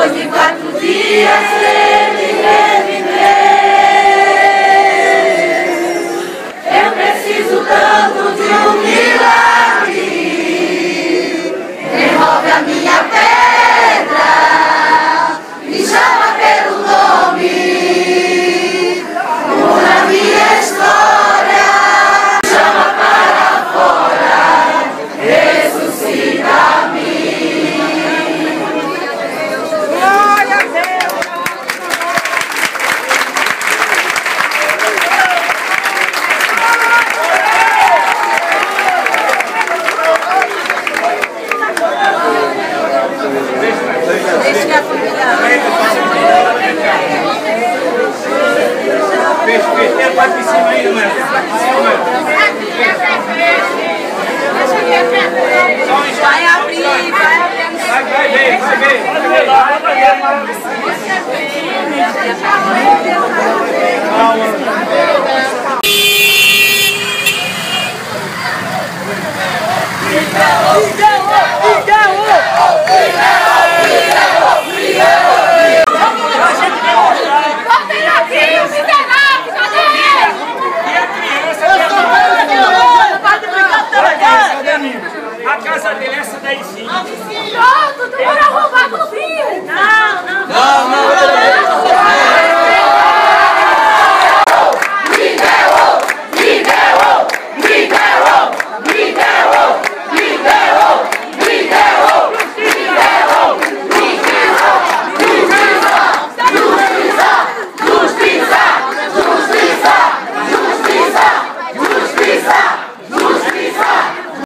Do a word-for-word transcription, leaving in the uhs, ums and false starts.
Depois de quatro dias ele reviveu. Eu preciso tanto de um milagre. Remove a minha pedra, me chama pelo nome, muda a minha história, me chama para fora, ressuscita-me. Glória a Deus! Deixa que a família... Peixe, peixe, tem a parte de cima aí, mano. Tem a parte de cima, mano. Vai abrir, vai abrir. Vai, vai ver, vai ver. Vai ver. Calma. Igual, igual, igual.